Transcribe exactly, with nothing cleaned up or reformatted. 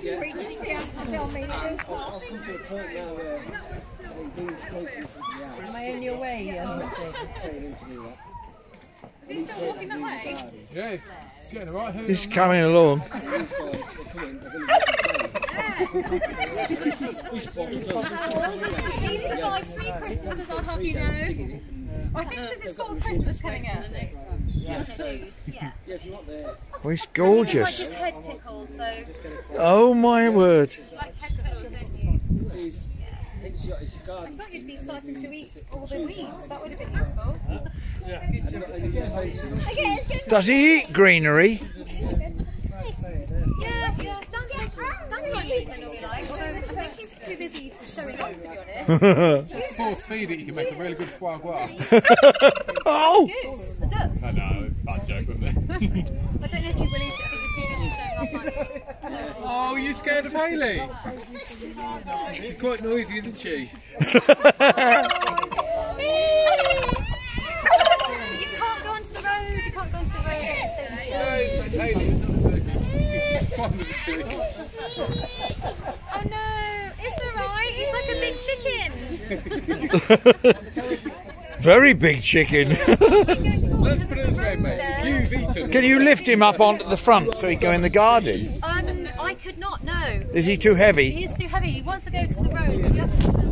to preach it down and tell me to do Am I only away? Is he still walking that way? Yeah, he's getting the right. He's coming along. He survived three Christmases, I'll have you know. I think this is his fourth Christmas coming out. Isn't it, dude? Yeah. Oh, he's gorgeous. Like his head tickled, so. Oh my word. You like head cuddles, don't you? I thought you'd be starting to eat all the weeds. That would have been useful. Does he eat greenery? Yeah, yeah. Dandelion leaves I normally like, although I think he's too busy showing off, to be honest. Force feed it, you can make a really good foie gras. Oh! Goose, a duck. I know, bad joke, wasn't it? I don't know if you will eat it. I think you're too busy showing off, aren't you? Oh, you scared of Hayley? She's quite noisy, isn't she? You can't go onto the road. You can't go onto the road. No, it's Hayley. It's not a turkey. Oh no, it's alright. He's like a big chicken. Very big chicken. Let's put it this way, mate. You've eaten. Can you lift him up onto the front so he can go in the garden? Um, I could not. No. Is he too heavy? He is too heavy. He wants to go to the road.